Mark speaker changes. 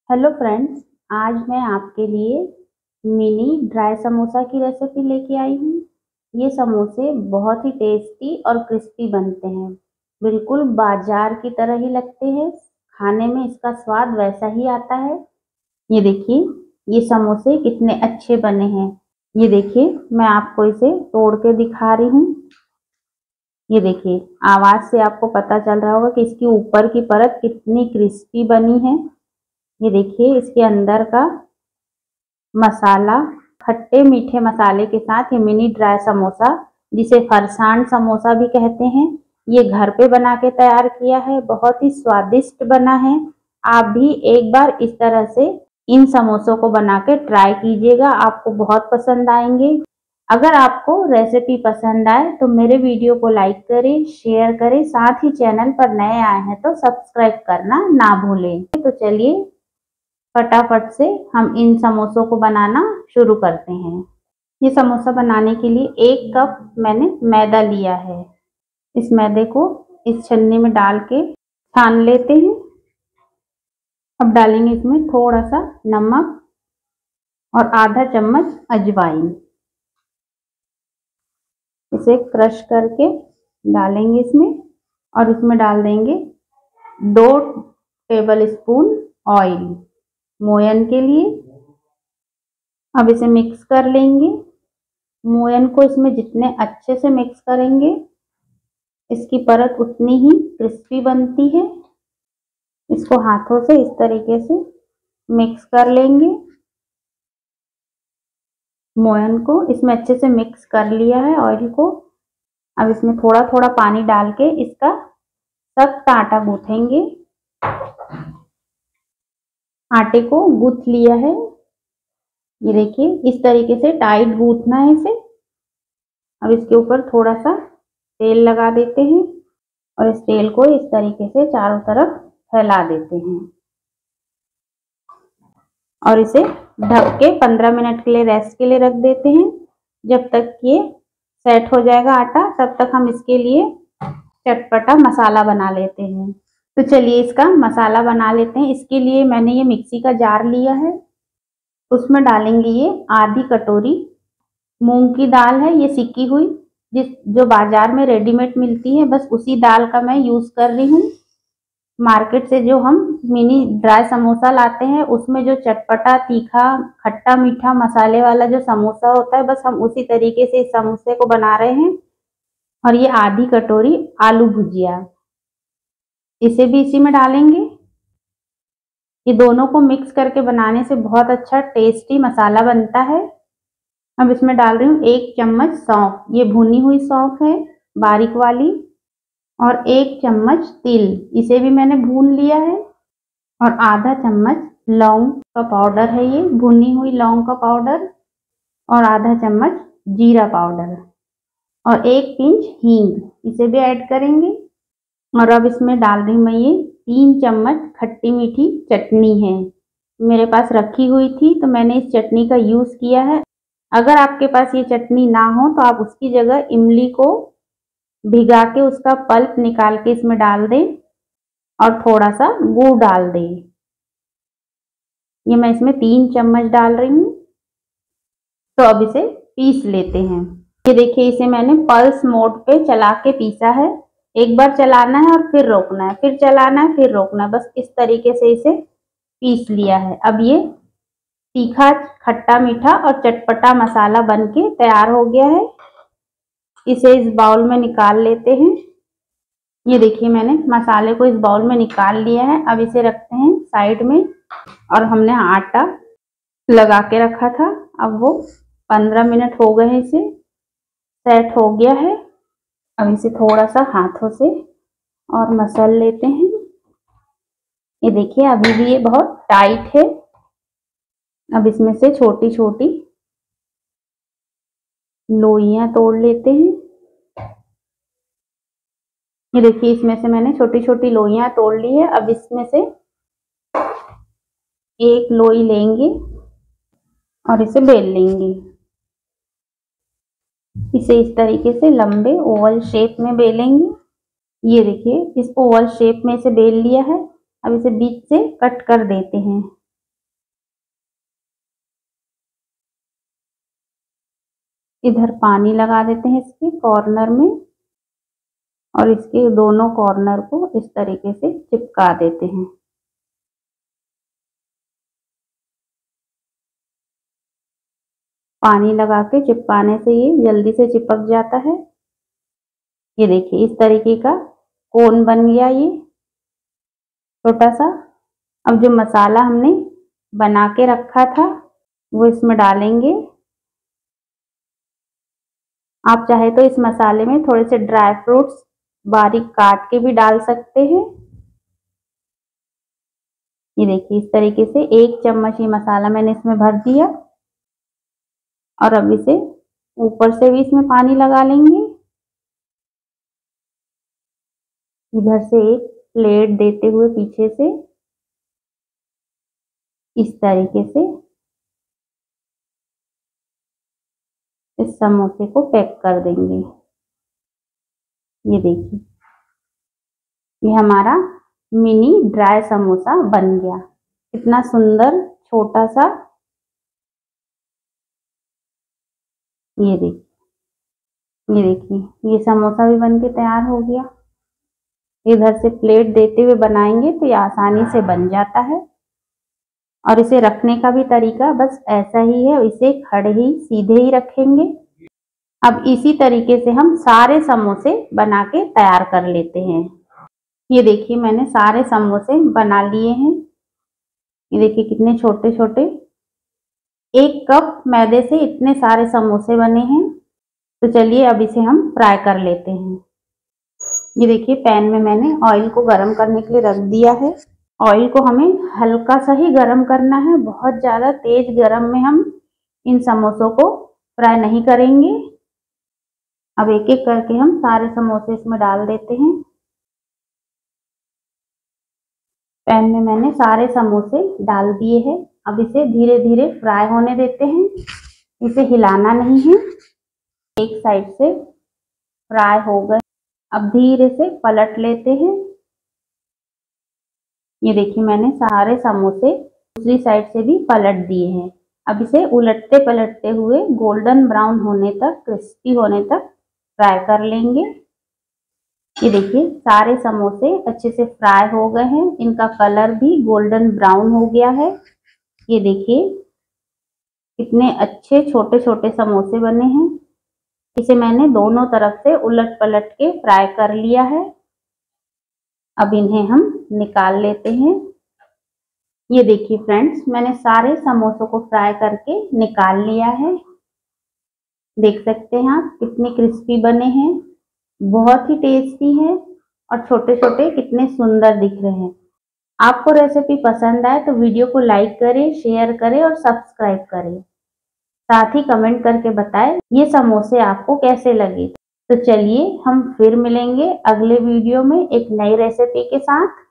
Speaker 1: Hello friends, आज मैं आपके लिए मिनी ड्राई समोसा की रेसिपी लेके आई हूँ। ये समोसे बहुत ही टेस्टी और क्रिस्पी बनते हैं। बिल्कुल बाजार की तरह ही लगते हैं। खाने में इसका स्वाद वैसा ही आता है। ये देखिए, ये समोसे कितने अच्छे बने हैं। ये देखिए, मैं आपको इसे तोड़ के दिखा रही हूँ। ये देखिए, आवाज से आपको पता चल रहा होगा कि इसकी ऊपर की परत कितनी क्रिस्पी बनी है। ये देखिए, इसके अंदर का मसाला खट्टे मीठे मसाले के साथ ये मिनी ड्राई समोसा, जिसे फरसान समोसा भी कहते हैं, ये घर पे बना के तैयार किया है। बहुत ही स्वादिष्ट बना है। आप भी एक बार इस तरह से इन समोसों को बना के ट्राई कीजिएगा, आपको बहुत पसंद आएंगे। अगर आपको रेसिपी पसंद आए तो मेरे वीडियो को लाइक करें, शेयर करें, साथ ही चैनल पर नए आए हैं तो सब्सक्राइब करना ना भूलें। तो चलिए फटाफट से हम इन समोसों को बनाना शुरू करते हैं। ये समोसा बनाने के लिए 1 कप मैंने मैदा लिया है। इस मैदे को इस छन्नी में डाल के छान लेते हैं। अब डालेंगे इसमें थोड़ा सा नमक और आधा चम्मच अजवाइन। इसे क्रश करके डालेंगे इसमें और इसमें डाल देंगे 2 टेबल स्पून ऑयल मोयन के लिए। अब इसे मिक्स कर लेंगे। मोयन को इसमें जितने अच्छे से मिक्स करेंगे, इसकी परत उतनी ही क्रिस्पी बनती है। इसको हाथों से इस तरीके से मिक्स कर लेंगे। मोयन को इसमें अच्छे से मिक्स कर लिया है ऑयल को। अब इसमें थोड़ा थोड़ा पानी डाल के इसका सख्त आटा गूंथेंगे। आटे को गूंथ लिया है। ये देखिए, इस तरीके से टाइट गूंथना है इसे। अब इसके ऊपर थोड़ा सा तेल लगा देते हैं और इस तेल को इस तरीके से चारों तरफ फैला देते हैं और इसे ढक के 15 मिनट के लिए रेस्ट के लिए रख देते हैं। जब तक ये सेट हो जाएगा आटा, तब तक हम इसके लिए चटपटा मसाला बना लेते हैं। तो चलिए इसका मसाला बना लेते हैं। इसके लिए मैंने ये मिक्सी का जार लिया है। उसमें डालेंगे ये आधी कटोरी मूंग की दाल है, ये सिकी हुई, जो बाजार में रेडीमेड मिलती है, बस उसी दाल का मैं यूज कर रही हूँ। मार्केट से जो हम मिनी ड्राई समोसा लाते हैं, उसमें जो चटपटा तीखा खट्टा मीठा मसाले वाला जो समोसा होता है, बस हम उसी तरीके से इस समोसे को बना रहे हैं। और ये आधी कटोरी आलू भुजिया, इसे भी इसी में डालेंगे। ये दोनों को मिक्स करके बनाने से बहुत अच्छा टेस्टी मसाला बनता है। अब इसमें डाल रही हूँ 1 चम्मच सौंफ, ये भुनी हुई सौंफ है बारीक वाली, और 1 चम्मच तिल, इसे भी मैंने भून लिया है, और आधा चम्मच लौंग का पाउडर है, ये भुनी हुई लौंग का पाउडर, और आधा चम्मच जीरा पाउडर, और 1 पिंच हींग, इसे भी ऐड करेंगे। और अब इसमें डाल रही हूँ मैं ये 3 चम्मच खट्टी मीठी चटनी है, मेरे पास रखी हुई थी तो मैंने इस चटनी का यूज किया है। अगर आपके पास ये चटनी ना हो तो आप उसकी जगह इमली को भिगा के उसका पल्प निकाल के इसमें डाल दें और थोड़ा सा गुड़ डाल दें। ये मैं इसमें 3 चम्मच डाल रही हूँ। तो अब इसे पीस लेते हैं। ये देखिए, इसे मैंने पल्स मोड पे चला के पीसा है। एक बार चलाना है और फिर रोकना है, फिर चलाना है फिर रोकना है, बस इस तरीके से इसे पीस लिया है। अब ये तीखा खट्टा मीठा और चटपटा मसाला बनके तैयार हो गया है। इसे इस बाउल में निकाल लेते हैं। ये देखिए, मैंने मसाले को इस बाउल में निकाल लिया है। अब इसे रखते हैं साइड में। और हमने आटा लगा के रखा था, अब वो 15 मिनट हो गए हैं, इसे सेट हो गया है। अब इसे थोड़ा सा हाथों से और मसल लेते हैं। ये देखिए, अभी भी ये बहुत टाइट है। अब इसमें से छोटी छोटी लोइयां तोड़ लेते हैं। ये देखिए, इसमें से मैंने छोटी छोटी लोइयां तोड़ ली है। अब इसमें से एक लोई लेंगे और इसे बेल लेंगे। इसे इस तरीके से लंबे ओवल शेप में बेलेंगे। ये देखिए, इस ओवल शेप में इसे बेल लिया है। अब इसे बीच से कट कर देते हैं। इधर पानी लगा देते हैं इसके कॉर्नर में और इसके दोनों कॉर्नर को इस तरीके से चिपका देते हैं। पानी लगा के चिपकाने से ये जल्दी से चिपक जाता है। ये देखिए इस तरीके का कोन बन गया ये छोटा सा। अब जो मसाला हमने बना के रखा था वो इसमें डालेंगे। आप चाहे तो इस मसाले में थोड़े से ड्राई फ्रूट्स बारीक काट के भी डाल सकते हैं। ये देखिए इस तरीके से 1 चम्मच ये मसाला मैंने इसमें भर दिया और अब इसे ऊपर से भी इसमें पानी लगा लेंगे। इधर से एक प्लेट देते हुए पीछे से इस तरीके से इस समोसे को पैक कर देंगे। ये देखिए ये हमारा मिनी ड्राई समोसा बन गया। कितना सुंदर छोटा सा। ये देखिए ये समोसा भी बन के तैयार हो गया। इधर से प्लेट देते हुए बनाएंगे तो ये आसानी से बन जाता है। और इसे रखने का भी तरीका बस ऐसा ही है, इसे खड़े ही सीधे ही रखेंगे। अब इसी तरीके से हम सारे समोसे बना के तैयार कर लेते हैं। ये देखिए मैंने सारे समोसे बना लिए हैं। ये देखिए कितने छोटे छोटे। 1 कप मैदे से इतने सारे समोसे बने हैं। तो चलिए अब इसे हम फ्राई कर लेते हैं। ये देखिए पैन में मैंने ऑयल को गर्म करने के लिए रख दिया है। ऑयल को हमें हल्का सा ही गर्म करना है, बहुत ज़्यादा तेज गर्म में हम इन समोसों को फ्राई नहीं करेंगे। अब एक एक करके हम सारे समोसे इसमें डाल देते हैं। पैन में मैंने सारे समोसे डाल दिए हैं। अब इसे धीरे धीरे फ्राई होने देते हैं, इसे हिलाना नहीं है। एक साइड से फ्राई हो गए, अब धीरे से पलट लेते हैं। ये देखिए मैंने सारे समोसे दूसरी साइड से भी पलट दिए हैं। अब इसे उलटते पलटते हुए गोल्डन ब्राउन होने तक, क्रिस्पी होने तक फ्राई कर लेंगे। ये देखिए सारे समोसे अच्छे से फ्राई हो गए हैं, इनका कलर भी गोल्डन ब्राउन हो गया है। ये देखिए कितने अच्छे छोटे छोटे समोसे बने हैं। इसे मैंने दोनों तरफ से उलट पलट के फ्राई कर लिया है। अब इन्हें हम निकाल लेते हैं। ये देखिए फ्रेंड्स मैंने सारे समोसों को फ्राई करके निकाल लिया है। देख सकते हैं आप कितने क्रिस्पी बने हैं, बहुत ही टेस्टी है और छोटे छोटे कितने सुंदर दिख रहे हैं। आपको रेसिपी पसंद आए तो वीडियो को लाइक करें, शेयर करें और सब्सक्राइब करें। साथ ही कमेंट करके बताएं ये समोसे आपको कैसे लगे। तो चलिए हम फिर मिलेंगे अगले वीडियो में एक नई रेसिपी के साथ।